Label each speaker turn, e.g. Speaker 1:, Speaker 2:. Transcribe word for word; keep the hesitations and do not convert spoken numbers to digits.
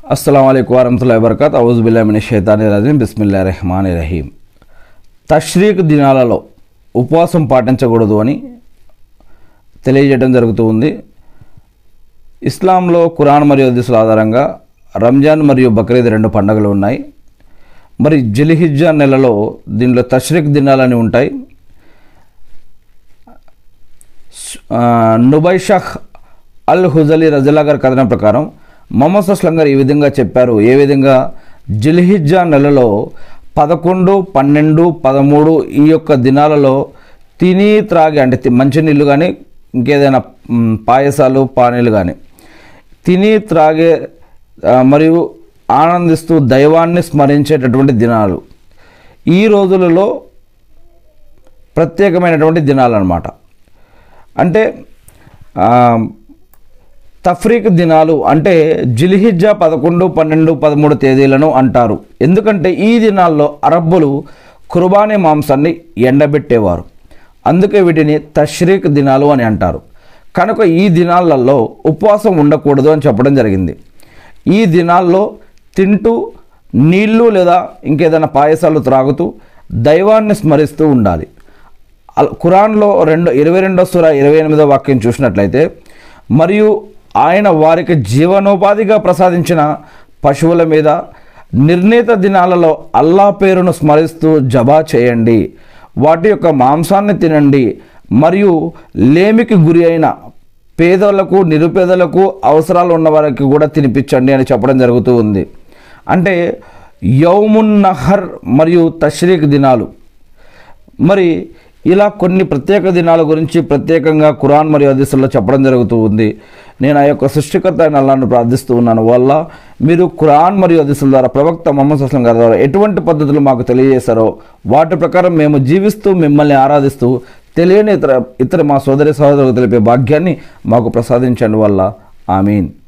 Speaker 1: अस्सलामु अलैकुम वरहमतुल्लाहि वबरकातुहू औज़ु बिल्लाहि मिनश शैतानिर रजीम बिस्मिल्लाहिर रहमानिर रहीम తష్రీక్ దినాలలో ఉపవాసం పాటించకూడదు అని తెలియజేయడం జరుగుతుంది. ఇస్లాంలో ఖురాన్ మరియు హదీసుల ఆధారంగా రంజాన్ మరియు బక్రీద్ రెండు పండుగలు ఉన్నాయి. మరి జిల్హిజ్జా నెలలో దీనిలో తష్రీక్ దినాలని ఉంటాయి. నుబైషహ్ అల్ హుజలి రజల్లా గారి కథనం ప్రకారం మొహమ్మద్ అస్లం గారు ఈ విధంగా చెప్పారు. ఏ విధంగా జిల్హిజ్జా నెలలో పదకొండు పన్నెండు పదమూడు ఈ యొక్క దినాలలో తిని త్రాగి అంటే మంచినీళ్ళు కానీ ఇంకేదైనా పాయసాలు పానీలు కానీ తిని త్రాగే మరియు ఆనందిస్తూ దైవాన్ని స్మరించేటటువంటి దినాలు ఈ రోజులలో ప్రత్యేకమైనటువంటి దినాలు అన్నమాట. అంటే తఫ్రీక్ దినాలు అంటే జిల్హిజ్జా పదకొండు పన్నెండు పదమూడు తేదీలను అంటారు. ఎందుకంటే ఈ దినాల్లో అరబ్బులు కుర్బానీ మాంసాన్ని ఎండబెట్టేవారు, అందుకే వీటిని తష్రీక్ దినాలు అని అంటారు. కనుక ఈ దినాలలో ఉపవాసం ఉండకూడదు అని చెప్పడం జరిగింది. ఈ దినాల్లో తింటూ నీళ్లు లేదా ఇంకేదైనా పాయసాలు త్రాగుతూ దైవాన్ని స్మరిస్తూ ఉండాలి. ఖురాన్లో రెండు ఇరవై రెండో సూరా ఇరవై ఎనిమిదో వాక్యం చూసినట్లయితే, మరియు ఆయన వారికి జీవనోపాధిగా ప్రసాదించిన పశువుల మీద నిర్ణీత దినాలలో అల్లా పేరును స్మరిస్తూ జబా చేయండి, వాటి యొక్క మాంసాన్ని తినండి, మరియు లేమికి గురి అయిన పేదలకు నిరుపేదలకు అవసరాలు ఉన్న వారికి కూడా తినిపించండి అని చెప్పడం జరుగుతూ ఉంది. అంటే యౌమున్ నహర్ మరియు తష్రీక్ దినాలు, మరి ఇలా కొన్ని ప్రత్యేక దినాల గురించి ప్రత్యేకంగా ఖురాన్ మరియు హదీసుల్లో చెప్పడం జరుగుతూ ఉంది. నేను ఆ యొక్క సృష్టికర్త అయిన అల్లాహ్ను ప్రార్థిస్తూ ఉన్నాను, వల్ల మీరు ఖురాన్ మరియు హదీసుల ద్వారా ప్రవక్త ముహమ్మద్ సల్లల్లాహు అలైహి వసల్లం గారి ద్వారా ఎటువంటి పద్ధతులు మాకు తెలియజేశారో వాటి ప్రకారం మేము జీవిస్తూ మిమ్మల్ని ఆరాధిస్తూ తెలియని ఇతర ఇతర మా సోదరి సహోదరులకు తెలిపే భాగ్యాన్ని మాకు ప్రసాదించండి వల్ల ఆమీన్.